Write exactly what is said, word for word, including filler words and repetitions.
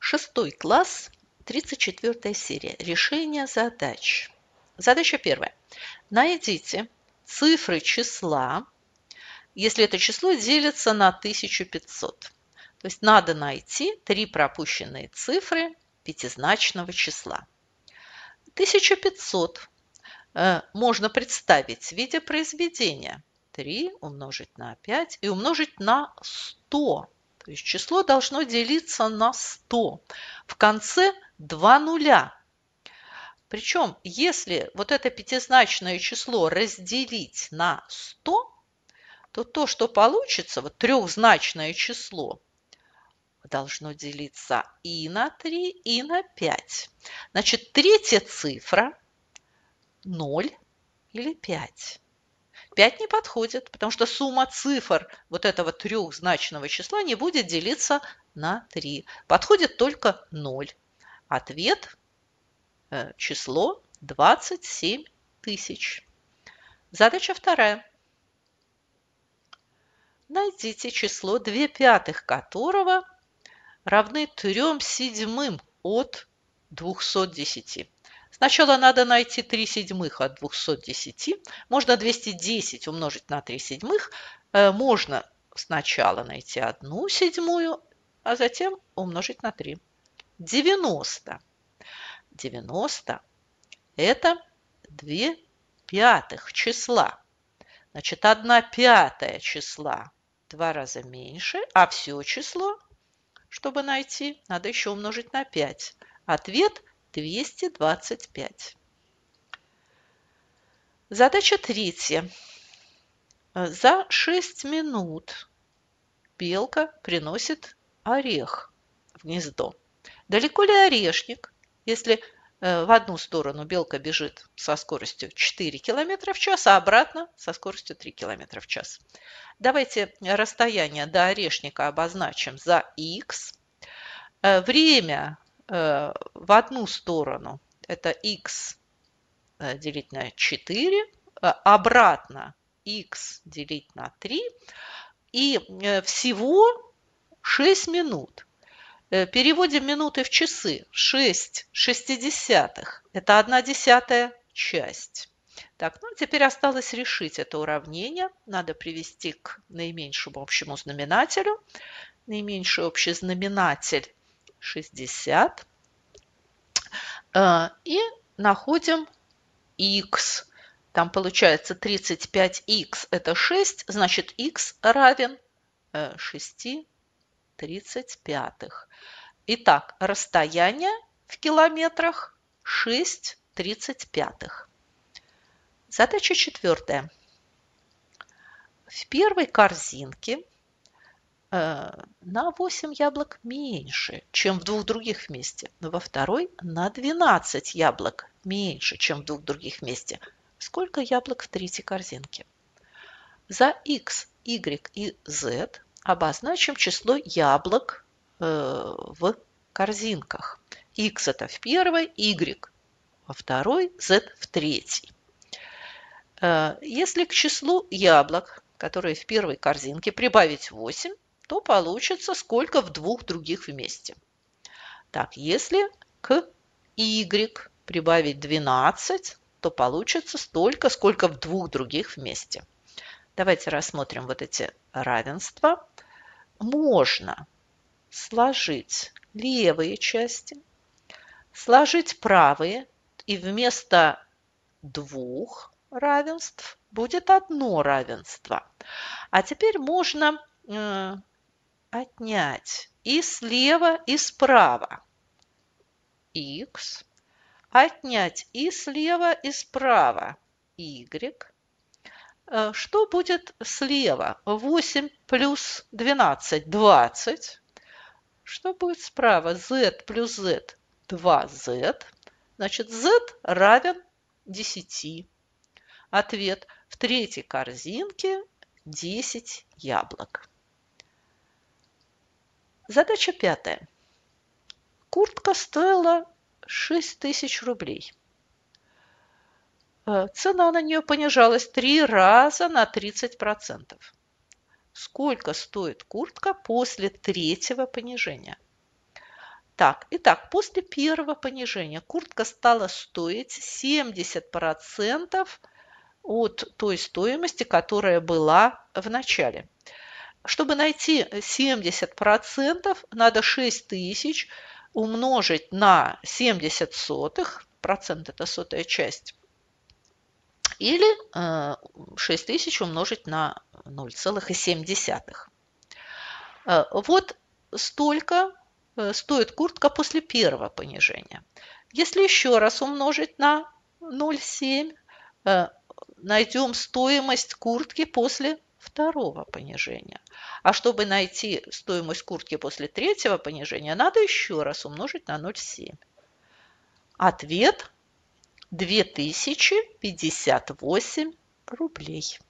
Шестой класс, тридцать четвёртая серия. Решение задач. Задача первая. Найдите цифры числа, если это число делится на тысячу пятьсот. То есть надо найти три пропущенные цифры пятизначного числа. тысяча пятьсот э, можно представить в виде произведения. три умножить на пять и умножить на сто. То есть число должно делиться на сто. В конце два нуля. Причем, если вот это пятизначное число разделить на сто, то то, что получится, вот трехзначное число, должно делиться и на три, и на пять. Значит, третья цифра ноль или пять. пять не подходит, потому что сумма цифр вот этого трехзначного числа не будет делиться на три. Подходит только ноль. Ответ э, число двадцать семь тысяч. Задача вторая. Найдите число две пятых которого равны трем седьмым от двухсот десяти. Сначала надо найти три седьмых от двухсот десяти. Можно двести десять умножить на три седьмых. Можно сначала найти одну седьмую, а затем умножить на три. девяносто. девяносто – это две пятых числа. Значит, одна пятая числа в два раза меньше, а все число, чтобы найти, надо еще умножить на пять. Ответ двести двадцать пять. Задача третья. За шесть минут белка приносит орех в гнездо. Далеко ли орешник, если в одну сторону белка бежит со скоростью четыре километра в час, а обратно со скоростью три километра в час? Давайте расстояние до орешника обозначим за х. Время в одну сторону это х делить на четыре, обратно х делить на три, и всего шесть минут. Переводим минуты в часы. шесть шестидесятых – это одна десятая часть. Так, ну теперь осталось решить это уравнение. Надо привести к наименьшему общему знаменателю. Наименьший общий знаменатель шестьдесят. И находим х. Там получается тридцать пять х – это шесть, значит х равен шесть тридцать пятых. Итак, расстояние в километрах шесть тридцать пятых. Задача четвертая. В первой корзинке э, на восемь яблок меньше, чем в двух других вместе. Но во второй на двенадцать яблок меньше, чем в двух других вместе. Сколько яблок в третьей корзинке? За x, y и z обозначим число яблок э, в корзинках. X это в первой, y во второй, z в третьей. Э, если к числу яблок, которые в первой корзинке, прибавить восемь, то получится сколько в двух других вместе. Так, если к y прибавить двенадцать, то получится столько, сколько в двух других вместе. Давайте рассмотрим вот эти равенства. Можно сложить левые части, сложить правые, и вместо двух равенств будет одно равенство. А теперь можно э, отнять и слева, и справа x, отнять и слева, и справа y. Что будет слева? восемь плюс двенадцать – двадцать. Что будет справа? z плюс z – два зет. Значит, z равен десяти. Ответ: в третьей корзинке десять яблок. Задача пятая. Куртка стоила шесть тысяч рублей. Цена на нее понижалась три раза на тридцать процентов. Сколько стоит куртка после третьего понижения? Так, итак, после первого понижения куртка стала стоить семьдесят процентов от той стоимости, которая была в начале. Чтобы найти семьдесят процентов, надо шесть тысяч умножить на семьдесят сотых, процент это сотая часть, или шесть тысяч умножить на ноль целых семь десятых. Вот столько стоит куртка после первого понижения. Если еще раз умножить на ноль целых семь десятых, найдем стоимость куртки после второго понижения. А чтобы найти стоимость куртки после третьего понижения, надо еще раз умножить на ноль целых семь десятых. Ответ две тысячи пятьдесят восемь рублей.